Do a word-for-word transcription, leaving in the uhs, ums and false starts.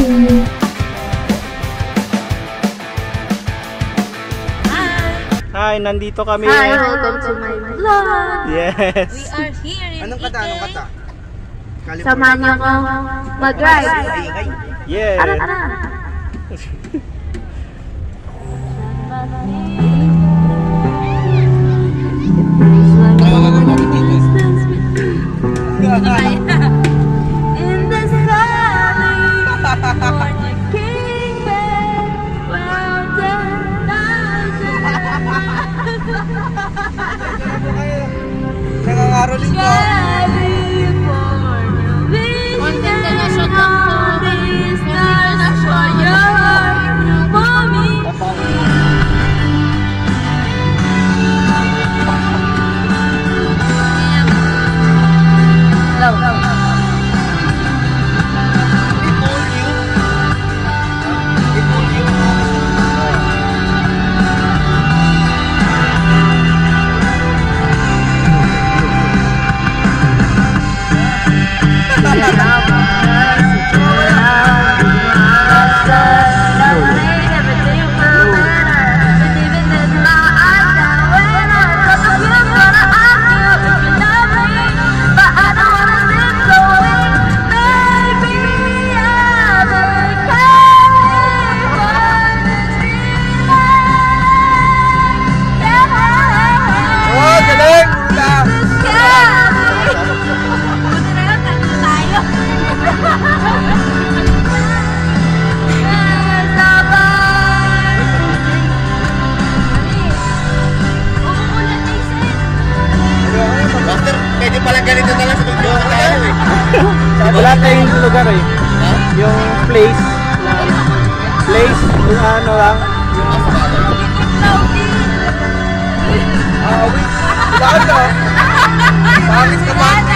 Hi, nandito kami. Hi, welcome to my vlog. Yes. We are here in Anong kata? Anong kata? Samahan niyo ako mag-ride. Yeah. Ara, ara. In the sky, for the kingdom, well done. Nangangaroling ko. Content na shot lang po. Pwede palang ganito na lang sa video tayo eh. Wala tayong lugar eh. Yung place na place yung ano lang. Ah, wait. Wala ka. Bakit ka ba?